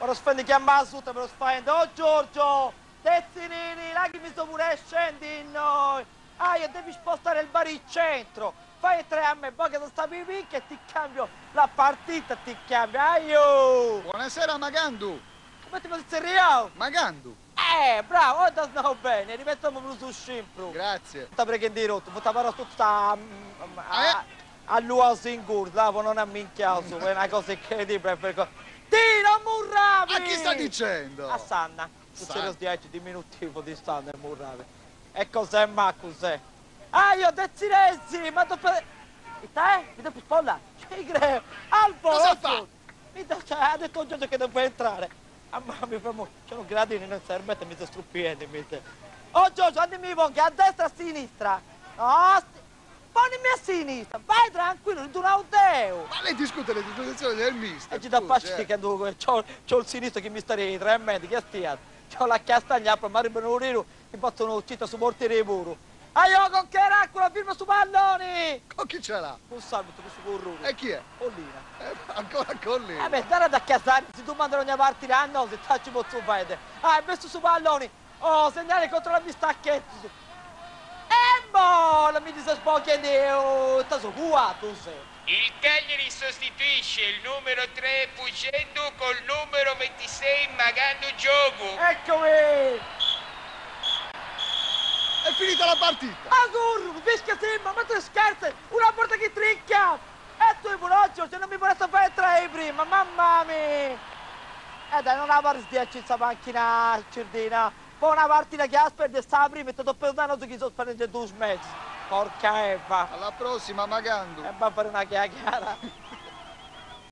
lo sfendi chiamare su, me lo sfendi. Oh Giorgio, Tezzinini, là che mi sto pure scendi in noi. Ah, io devi spostare il baricentro. Fai 3 a me, poi che non sta pipì che ti cambio la partita, ti cambio. Aio! Buonasera Magandu. Come ti posso dire? Magandu. Bravo, ora sto bene, rimettiamo su scimpro. Grazie. Sta pregando di rotto, sta parlando tutta all'uoso in curva, non a minchiaso, è una cosa incredibile. Tira, Murravi! Ma chi sta dicendo? A Sanna, non c'è lo 10 diminutivo di Sanna e Murravi. E cos'è, ma cos'è? Ah, io Dezzinesi, ma dopo... E te? Mi devi spollare? Ci credo. Albo! Cosa fa? Ha detto Giorgio che devo entrare. Ah, ma mi fermo, c'è un gradino, non serve, mi sta struppiendo. Oh Giorgio, andami che a destra, a sinistra. No, ponimi a sinistra, vai tranquillo, non un audeo. Ma lei discute le disposizioni del mister. E ci da facile che c'ho il sinistro che mi sta dietro, e mente, che stia. C'ho la castagna, ma arrivano un rino, mi possono uccidere su portiere puro. Ah, io con che raccola firma su palloni! Con chi ce l'ha? Un salvito su Corrone. E chi è? Collina. Ancora Collina. Beh, dare da casare, se tu mandi ogni parte l'anno, se tacci posso fare. Ah, hai messo su palloni. Oh, segnale contro la mia stacchetta. E boh, mi dice spocchia di... sta su qua, tu sei. Il Cagliari sostituisce il numero 3 Pucendo col numero 26 Magandu Giovu. Eccomi! È finita la partita. Agur, fischia Simba, ma tu scherzi, una porta che tricchia! E tu Ivoloccio, se non mi vorresti fare 3 prima, mamma mia! Dai, non la parli di questa macchina, Cirdina. Poi una partita che aspetta sta prima e ti do perdonato su chi sono spendendo 2 mezzi. Porca Eva. Alla prossima Magandu. E va a fare una chiacchiera.